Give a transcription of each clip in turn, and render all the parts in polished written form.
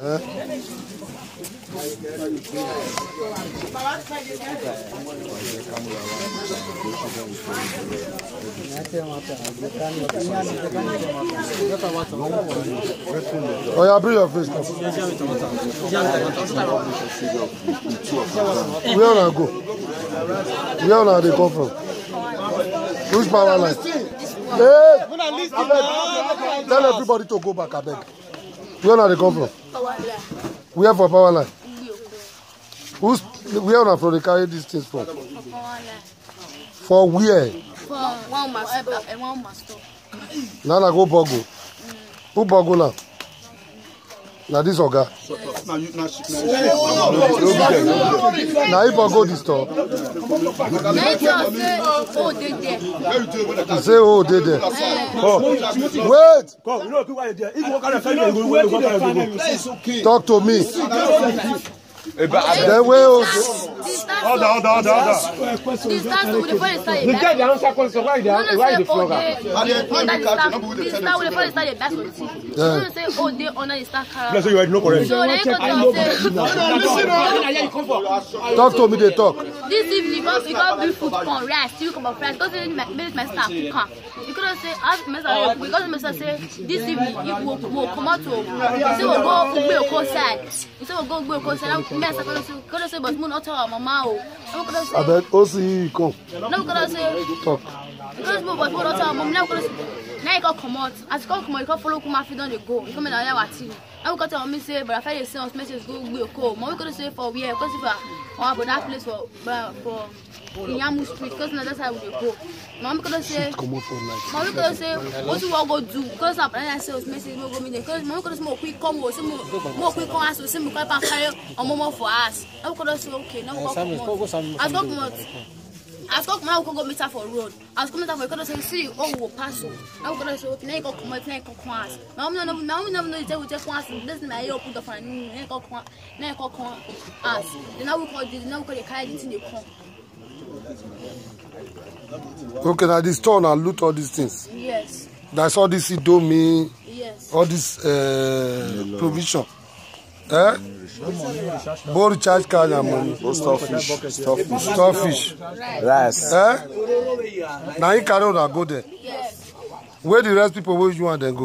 Oh, yeah, bring your face. Where are go? Where are they come from? Which power line? Hey! Tell everybody to go back, I beg. Where are they come from? Where for power line? Where are they carry these things from? For where? For one master. Now I go Bogo. Who Bogo now? Now this Oga. Now if I go this store. You say oh they there. Wait. Talk to me. Then where Order. Talk to me, they talk. This evening, because we food con rice, you come up rice, because my staff can. You couldn't say, because Mr. say, this evening, you will come out to, you say, we'll go outside. You say, we'll go outside. Couldn't say, but not tell Mama. I bet also come. No, couldn't say, talk. Because we not tell Mom, now you can come out. As you come, you can follow Kuma feed on the go. You come in and I got to tell me, say, but I find yourself message go, Mom, we could say for where, because if I have that place for Yamu Street, because that's how we go. Mom, we could say, what you want to do? Because I sales message, no go me there. Because Mom could say, more quick come, more quick come, as we see, we can't carry a moment for us. I could say, okay, now we'll come. I've got my go meet for road. I was coming out for because I see we'll pass. I'm gonna say okay, now come my plan class. Now never know they will take class. This is my put the fine us. Then I will call this now call the carry it in the come. Okay, now this store now loot all these things. Yes. That's all this me. Yes. All this provision. Both recharge card and money. Starfish. Rice. Now you carry on go there. Yes. Where the rest people where you want them go?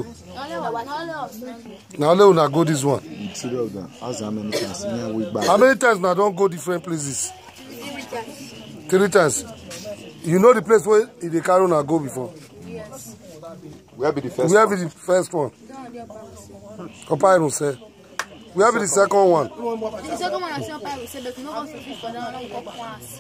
Now let us go this one. How many times now don't go different places? 3 times. You know the place where they carry on go before? Yes. Where be the first one? Where be the first one? Opairon say. Where be the second one? The second one I see Opairon say, but no one to for that class.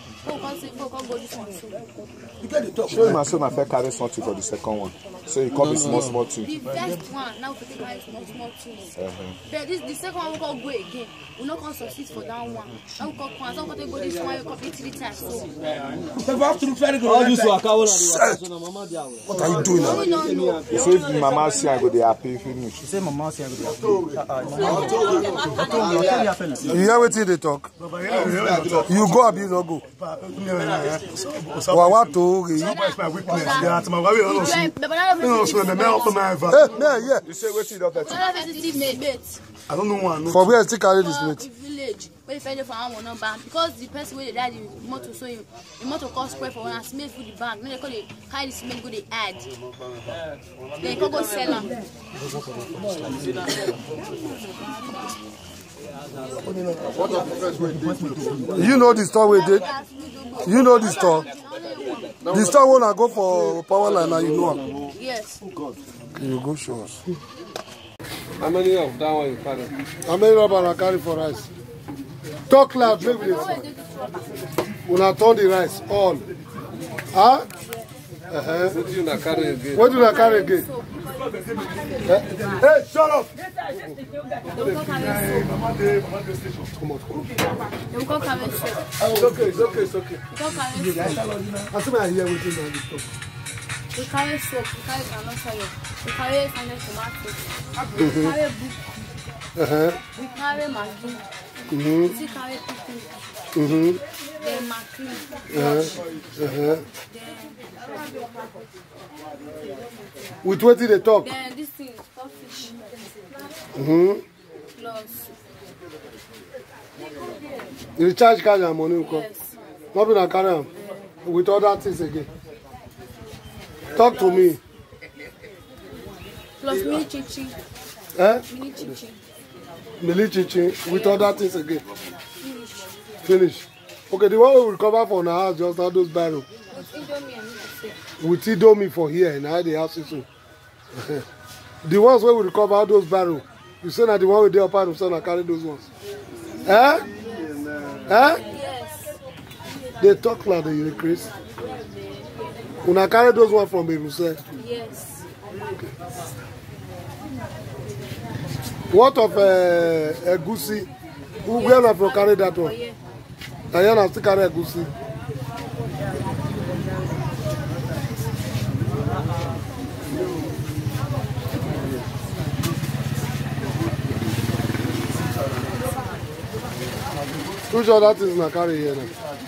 Show him as soon as I carry something for the second one. So you come with small things. The first one now we carry small things. But the second one we can go again. We not can succeed for that one. Now we can go this one, we complete 3 times. What are you doing now? So if the mama see I go they happy finish. She say mama see I go You hear what they talk? You go or you not go? What to? You say what you don't I don't know one. For where still carry this weight? Village. Where you for our number because the person where they died the motor so the motor cost square for one and smell for the bank. Then they call it carry the smell go they add. Then you go sell them. You know the store we did? You know the store? The store when I go for power line and you know. Yes. Can you go show us? How many of that one you carry? How many rubber I carry for rice? Talk loud, make me this. When I turn the rice, all. Huh? What do you not carry again? What do I carry again? Hey, shut up! It's okay. We carry soap, we carry granite oil, we carry standard tomatoes, we carry book, we carry maggi, we carry pickle, then mackerel, with what did they talk? then this thing is fish, Plus. You charge cash and money will come. Yes. Not be na carry am with other things again. Talk to me. Plus mini chichi. Eh? Mini chichi. Mili chichi with other things again. Finish. Okay, the one we will recover for now house just now those barrel. With Indomie and With Indomie for here and now they have soon. The ones where we recover all those barrel. You say that the one with the upper of son carry those ones. Eh? Eh? Yes. They talk like they increase. Una carry those ones from Berusel. Yes. What of Egusi? Who will have to carry that one? Diana still carry Egusi. Which other things na carry here now?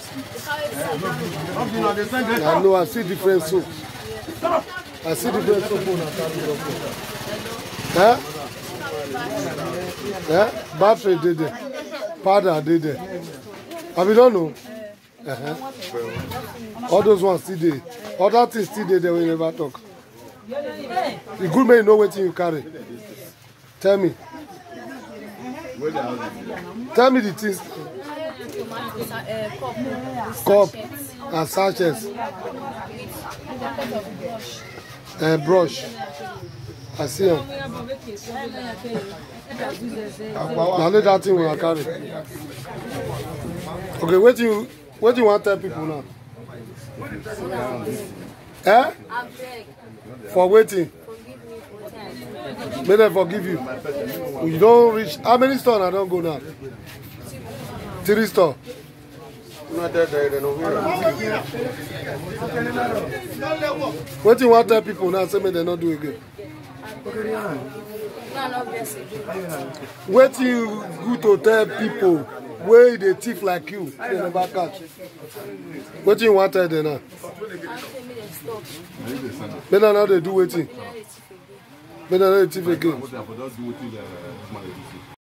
I know I see different soaps. I see different soap on carry. Eh? Battery did there. Powder did there. Have you don't know? All those ones still there. Other things still there when you never talk. The good man know what you carry. Tell me. Tell me the things. Cup and sachets. Brush. I see them. Now let that thing we are carry. Okay, what do you want to tell people now? Eh? For waiting. May they forgive you. You don't reach. How many stores I don't go now? 3 stores. What do you want to tell people now? Say me they not do again. What you good to tell people where they thief like you, they never catch. What do you want to tell them now? But now they do waiting. But now they thief again.